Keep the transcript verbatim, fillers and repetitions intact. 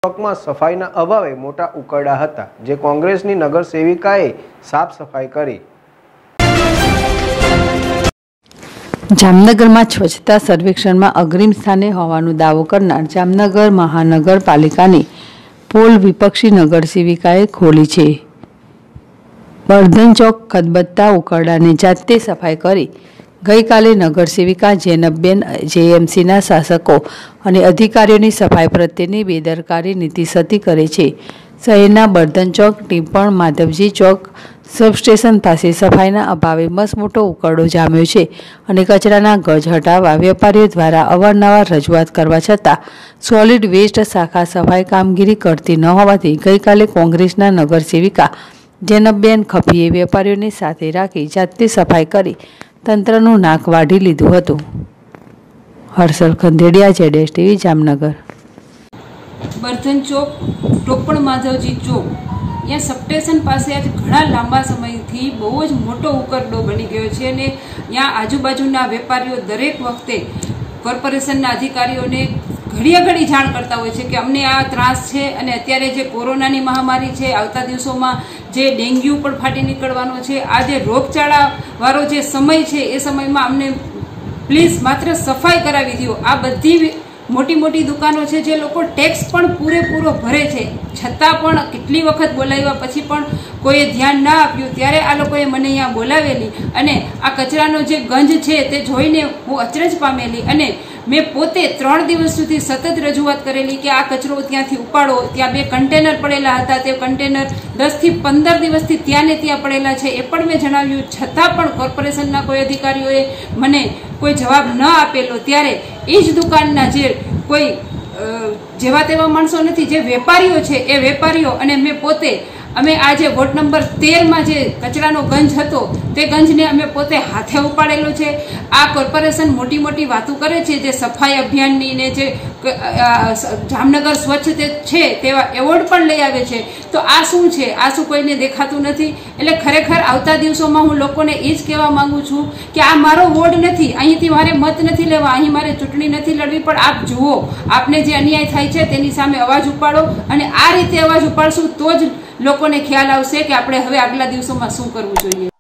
ચોકમાં સફાઈના અભાવે મોટા ઉકરડા હતા, જે કોંગ્રેસની નગર સેવિકાએ સાફ સફાઈ કરી। જામનગરમાં સ્વચ્છતા સર્વેક્ષણમાં અગ્રીમ સ્થાને હોવાનો દાવો કરનાર જામનગર મહાનગરપાલિકાની પોલ વિપક્ષી નગર સેવિકાએ ખોલી છે। બર્ધન ચોક ખદબત્તા ઉકરડાની જાતે સફાઈ કરી ગઈકાલે નગર સેવિકા જૈનબબેન જેએમસીના શાસકો અને અધિકારીઓની સફાઈ પ્રત્યેની બેદરકારી નીતિસતી કરે છે। શહેરના બર્ધન ચોક, ટીપણ, માધવજી ચોક સબસ્ટેશન પાસે સફાઈના અભાવે મસમોટો ઉકરડો જામ્યો છે અને કચરાના ગજ હટાવવા વેપારીઓ દ્વારા અવારનવાર રજૂઆત કરવા છતાં સોલિડ વેસ્ટ શાખા સફાઈ કામગીરી કરતી ન હોવાથી ગઈકાલે કોંગ્રેસના નગર સેવિકા જૈનબબેન ખફીએ વેપારીઓને સાથે રાખી જાતે સફાઈ કરી તંત્રનું નાક વાઢી લીધું હતું। હર્ષલ ખંડેડિયા, જેડેશ ટીવી, જામનગર। બર્ધન ચોક, ટોપણ માધવજી ચોક, यहाँ सबस्टेशन पास आज घना लांबा समय थी बहुज मोटो उकरडो बनी गयो छे ने यहाँ आजूबाजूना वेपारीओ दरेक वखते कोर्पोरेशनना अधिकारीओने घड़िया घड़ी जाण करता होय छे कि अमने आ त्रास छे अने अत्यारे जे कोरोनानी महामारी छे, आवता दिवसोमां जे डेंग्यू पण फाटी निकळवानो छे, आ जे रोगचाळा वाळो जे समय छे ए समयमां अमने प्लीज मात्र सफाई करावी दो। आ बधी मोटी मोटी दुकानों छे जे लोको टेक्स पण पूरेपूरो भरे छे छतां पण કેટલી વખત બોલાવ્યા પછી પણ કોઈએ ધ્યાન ના આપ્યું, ત્યારે આ લોકોએ મને અહીંયા બોલાવેલી અને આ કચરાનો જે ગંજ છે તે જોઈને હું અચરજ પામેલી અને મેં પોતે ત્રણ દિવસ સુધી સતત રજૂઆત કરેલી કે આ કચરો ત્યાંથી ઉપાડો। ત્યાં બે કન્ટેનર પડેલા હતા, તે કન્ટેનર દસ થી પંદર દિવસથી ત્યાં ને ત્યાં પડેલા છે એ પણ મેં જણાવ્યું, છતાં પણ કોર્પોરેશનના કોઈ અધિકારીઓએ મને કોઈ જવાબ ન આપેલો। ત્યારે એ જ દુકાનના જે કોઈ જેવા તેવા માણસો નથી, જે વેપારીઓ છે એ વેપારીઓ અને મેં પોતે અમે આ જે વોર્ડ નંબર તેર માં જે કચરાનો ગંજ હતો તે ગંજને અમે પોતે હાથે ઉપાડેલો છે। આ કોર્પોરેશન મોટી મોટી વાતો કરે છે, જે સફાઈ અભિયાનની ને જે જામનગર સ્વચ્છ છે તેવા એવોર્ડ પણ લઈ આવે છે, તો આ શું છે? આ શું કોઈને દેખાતું નથી? એટલે ખરેખર આવતા દિવસોમાં હું લોકોને એ જ કહેવા માંગુ છું કે આ મારો વોર્ડ નથી, અહીંથી મારે મત નથી લેવા, અહીં મારે ચૂંટણી નથી લડવી, પણ આપ જુઓ આપને જે અન્યાય થાય છે તેની સામે અવાજ ઉપાડો અને આ રીતે અવાજ ઉપાડશું તો જ લોકોને ખ્યાલ આવશે કે આપણે હવે આગલા દિવસોમાં શું કરવું જોઈએ।